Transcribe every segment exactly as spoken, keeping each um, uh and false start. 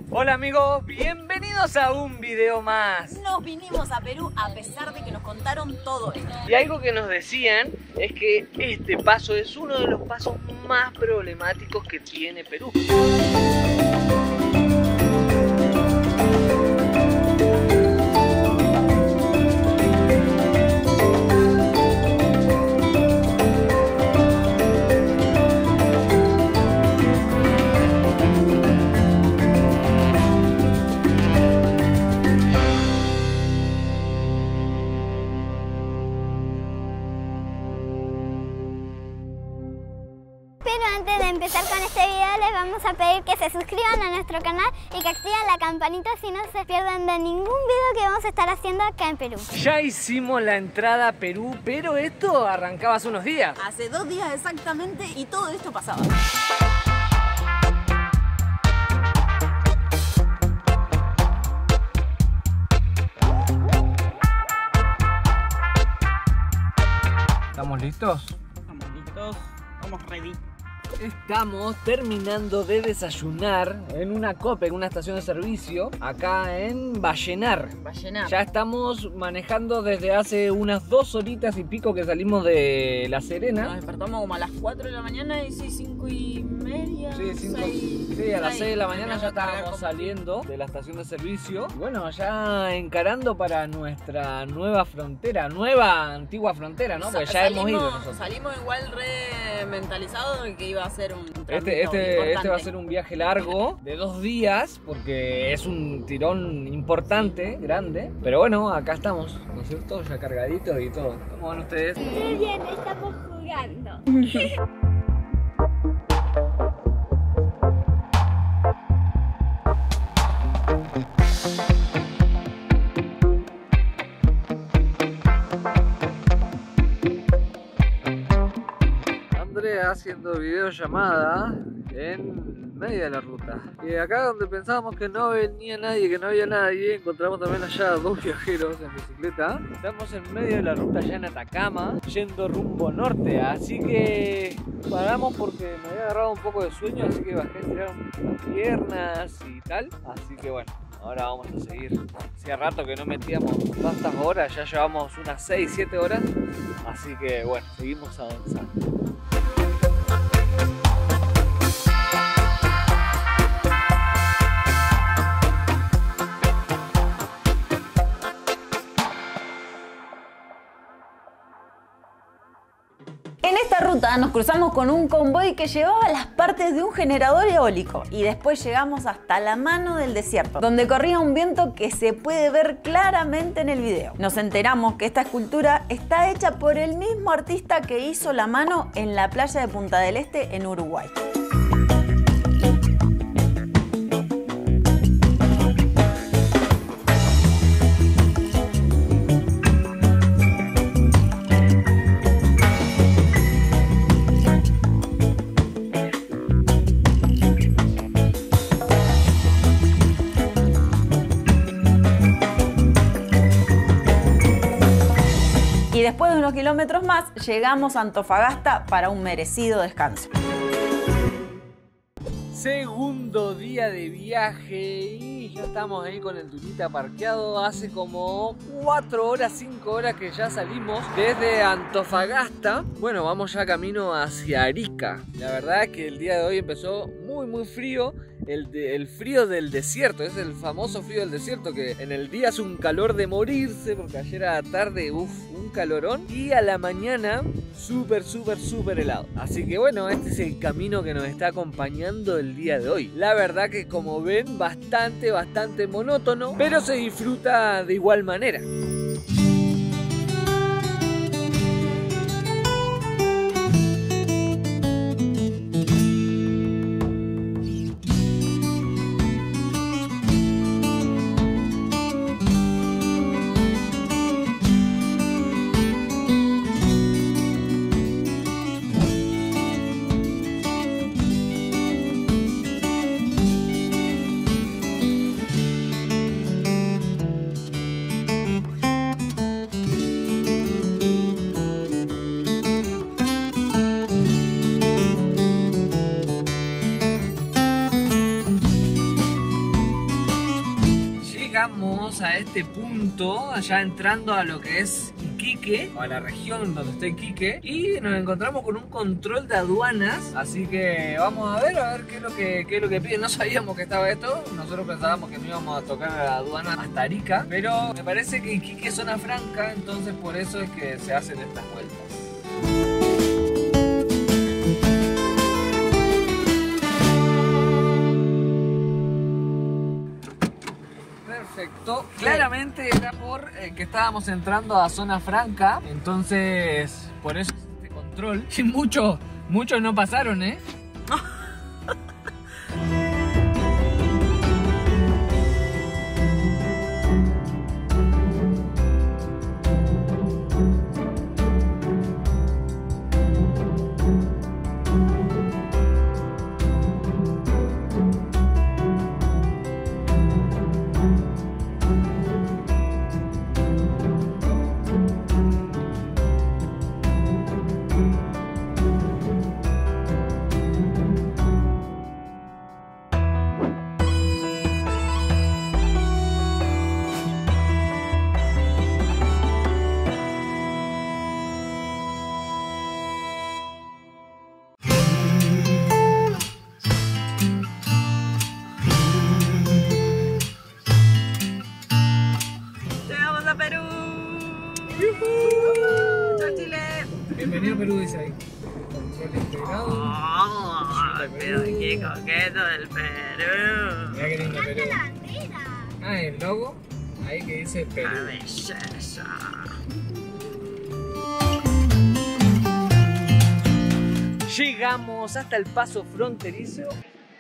Hola amigos, bienvenidos a un video más. Nos vinimos a Perú a pesar de que nos contaron todo esto. Y algo que nos decían es que este paso es uno de los pasos más problemáticos que tiene Perú. Pero antes de empezar con este video les vamos a pedir que se suscriban a nuestro canal y que activen la campanita si no se pierden de ningún video que vamos a estar haciendo acá en Perú. Ya hicimos la entrada a Perú, pero esto arrancaba hace unos días. Hace dos días exactamente y todo esto pasaba. ¿Estamos listos? Estamos listos, estamos ready. Estamos terminando de desayunar en una COPE, en una estación de servicio, acá en Vallenar. Vallenar. Ya estamos manejando desde hace unas dos horitas y pico que salimos de La Serena. Nos despertamos como a las cuatro de la mañana y sí, cinco y media. Sí, cinco, seis, sí, a las seis seis de la mañana ya estábamos Carajo. saliendo de la estación de servicio. Y bueno, ya encarando para nuestra nueva frontera, nueva antigua frontera, ¿no? Porque ya salimos, hemos ido nosotros. Salimos igual re mentalizados de que iba a ser un Este, trámite este, importante. este va a ser un viaje largo de dos días porque es un tirón importante, grande. Pero bueno, acá estamos, ¿no es cierto? Ya cargaditos y todo. ¿Cómo van ustedes? Muy bien, estamos jugando. Andrea haciendo videollamada en medio de la ruta. Y acá donde pensábamos que no venía nadie, que no había nadie, encontramos también allá dos viajeros en bicicleta. Estamos en medio de la ruta ya en Atacama, yendo rumbo norte, así que paramos porque me había agarrado un poco de sueño, así que bajé a estirar las piernas y tal. Así que bueno, ahora vamos a seguir. Hacía rato que no metíamos tantas horas, ya llevamos unas seis siete horas, así que bueno, seguimos avanzando. En esta ruta nos cruzamos con un convoy que llevaba las partes de un generador eólico y después llegamos hasta la mano del desierto, donde corría un viento que se puede ver claramente en el video. Nos enteramos que esta escultura está hecha por el mismo artista que hizo la mano en la playa de Punta del Este en Uruguay. Y después de unos kilómetros más, llegamos a Antofagasta para un merecido descanso. Segundo día de viaje y ya estamos ahí con el Tunita parqueado. Hace como cuatro horas, cinco horas que ya salimos desde Antofagasta. Bueno, vamos ya camino hacia Arica. La verdad es que el día de hoy empezó muy muy frío. El, de, el frío del desierto, es el famoso frío del desierto, que en el día hace un calor de morirse, porque ayer a la tarde, uff, un calorón, y a la mañana súper, súper, súper helado. Así que bueno, este es el camino que nos está acompañando el día de hoy. La verdad que como ven, bastante, bastante monótono, pero se disfruta de igual manera. llegamos a este punto, ya entrando a lo que es Iquique, o a la región donde está Iquique, y nos encontramos con un control de aduanas, así que vamos a ver, a ver qué es lo que, qué es lo que piden. No sabíamos que estaba esto, nosotros pensábamos que no íbamos a tocar a la aduana hasta Arica, pero me parece que Iquique es zona franca, entonces por eso es que se hacen estas vueltas. Perfecto, claramente era por eh, que estábamos entrando a zona franca, entonces por eso es este control. Y muchos, muchos no pasaron, ¿eh? Bienvenido a Perú, dice ahí. Control integrado. Oh, pero qué coqueto del Perú. Mira qué lindo Perú. la bandera! Ah, el logo. Ahí que dice Perú. ¡Qué belleza! Llegamos hasta el paso fronterizo.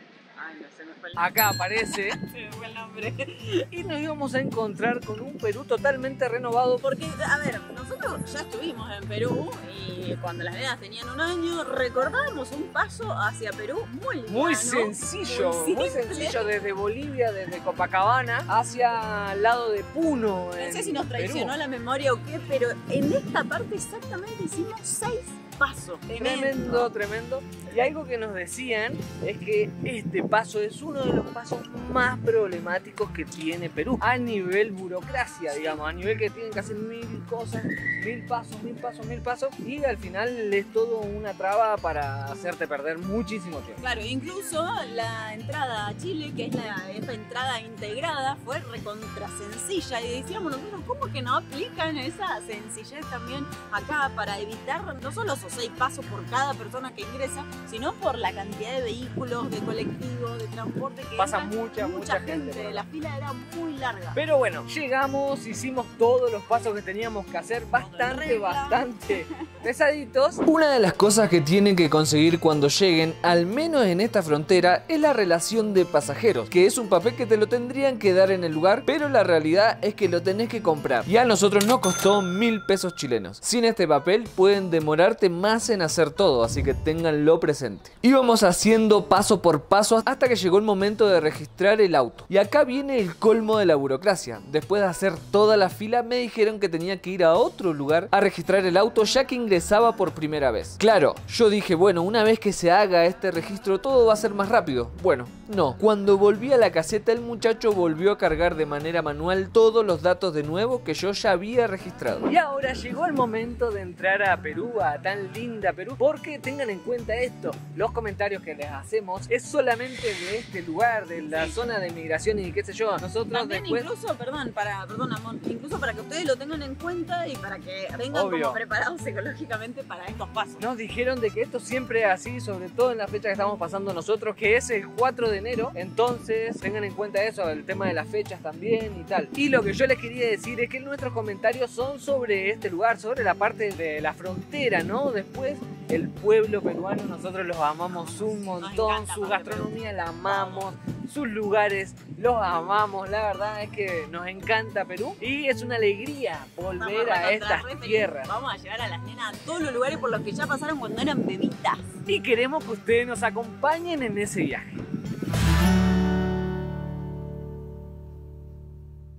Ay, no se me fue el Acá aparece. Se me fue el nombre. Y nos íbamos a encontrar con un Perú totalmente renovado. Porque, a ver, nosotros ya estuvimos en Perú y cuando las nenas tenían un año recordamos un paso hacia Perú muy liviano, Muy sencillo, muy, muy sencillo, desde Bolivia, desde Copacabana hacia el lado de Puno. No en sé si nos traicionó Perú. la memoria o qué, pero en esta parte exactamente hicimos seis pasos. Tremendo, tremendo. Y algo que nos decían es que este paso es uno de los pasos más problemáticos que tiene Perú a nivel burocracia, digamos, a nivel que tienen que hacer mil cosas, mil pasos, mil pasos, mil pasos, y al final es todo una traba para hacerte perder muchísimo tiempo. Claro, incluso la entrada a Chile, que es la, esta entrada integrada, fue recontra sencilla. Y decíamos nosotros, ¿cómo que no aplican esa sencillez también acá para evitar no solo esos seis pasos por cada persona que ingresa, sino por la cantidad de vehículos, de colectivos, de transporte que Pasa entran, mucha, mucha gente, gente. ¿no? La fila era muy larga. Pero bueno, llegamos, hicimos todos los pasos que teníamos que hacer, bastante, regla. bastante pesaditos. Una de las cosas que tienen que conseguir cuando lleguen, al menos en esta frontera, es la relación de pasajeros, que es un papel que te lo tendrían que dar en el lugar, pero la realidad es que lo tenés que comprar. Y a nosotros nos costó mil pesos chilenos. Sin este papel pueden demorarte más en hacer todo, así que ténganlo presente. Íbamos haciendo paso por paso hasta que llegó el momento de registrar el auto. Y acá viene el colmo de la burocracia. Después de hacer toda la fila, me dijeron que tenía que ir a otro lugar a registrar el auto, ya que ingresaba por primera vez. Claro, yo dije, bueno, una vez que se haga este registro todo va a ser más rápido. Bueno, no. Cuando volví a la caseta, el muchacho volvió a cargar de manera manual todos los datos de nuevo que yo ya había registrado. Y ahora llegó el momento de entrar a Perú, a tan linda Perú, porque tengan en cuenta esto, los comentarios que les hacemos es solamente de este lugar, de la zona de migración y qué sé yo. Nosotros También después... incluso, perdón, para, perdón amor, incluso para que ustedes lo tengan en cuenta y para que vengan Obvio. como preparados psicológicamente para estos pasos. Nos dijeron de que esto siempre es así, sobre todo en la fecha que estamos pasando nosotros, que es el cuatro de enero. Entonces tengan en cuenta eso, el tema de las fechas también y tal. Y lo que yo les quería decir es que nuestros comentarios son sobre este lugar, sobre la parte de la frontera, ¿no? Después el pueblo peruano, nosotros los amamos un montón, encanta, su Pablo, gastronomía la amamos, sus lugares los amamos, la verdad es que nos encanta Perú y es una alegría volver a estas tierras. Vamos a llevar a las nenas a todos los lugares por los que ya pasaron cuando eran bebitas. Y queremos que ustedes nos acompañen en ese viaje.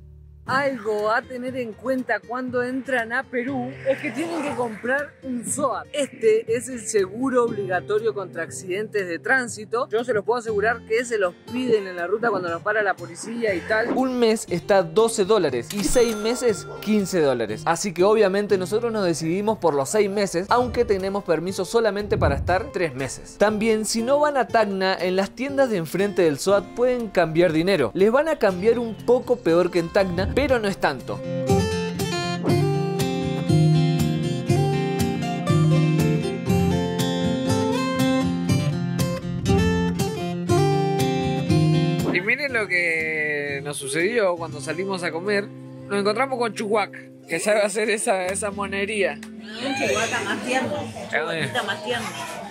algo a tener en cuenta cuando entran a Perú es que tienen que comprar un S O A T. Este es el seguro obligatorio contra accidentes de tránsito. Yo se los puedo asegurar que se los piden en la ruta cuando los para la policía y tal. Un mes está doce dólares y seis meses quince dólares. Así que obviamente nosotros nos decidimos por los seis meses, aunque tenemos permiso solamente para estar tres meses. También, si no van a Tacna, en las tiendas de enfrente del S O A T pueden cambiar dinero. Les van a cambiar un poco peor que en Tacna, pero no es tanto. Y miren lo que nos sucedió cuando salimos a comer. Nos encontramos con Chuhuac, que sabe hacer esa, esa monería. Un chihuahua más tierno, un chihuahuita más tierno.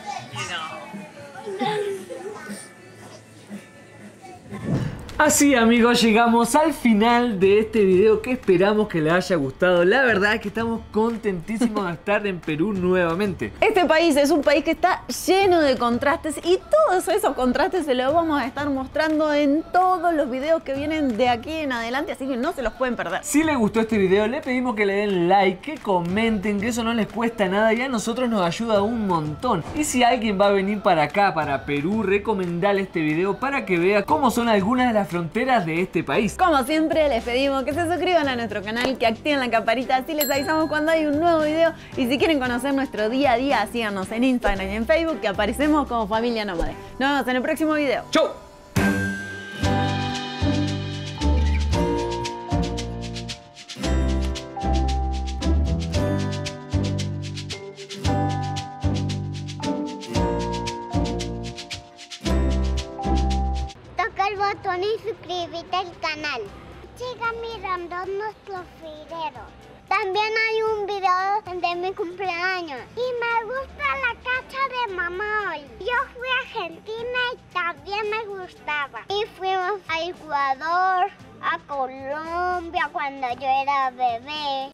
Así, amigos, llegamos al final de este video que esperamos que les haya gustado. La verdad es que estamos contentísimos de estar en Perú nuevamente. Este país es un país que está lleno de contrastes y todos esos contrastes se los vamos a estar mostrando en todos los videos que vienen de aquí en adelante, así que no se los pueden perder. Si les gustó este video, le pedimos que le den like, que comenten, que eso no les cuesta nada y a nosotros nos ayuda un montón. Y si alguien va a venir para acá, para Perú, recomendale este video para que vea cómo son algunas de las fronteras de este país. Como siempre, les pedimos que se suscriban a nuestro canal, que activen la campanita, así les avisamos cuando hay un nuevo video. Y si quieren conocer nuestro día a día, síganos en Instagram y en Facebook, que aparecemos como Familia Nómade. Nos vemos en el próximo video. ¡Chau! El botón y suscríbete al canal. Siga mirando nuestros videos. También hay un video de mi cumpleaños. Y me gusta la casa de mamá hoy. Yo fui a Argentina y también me gustaba. Y fuimos a Ecuador, a Colombia cuando yo era bebé.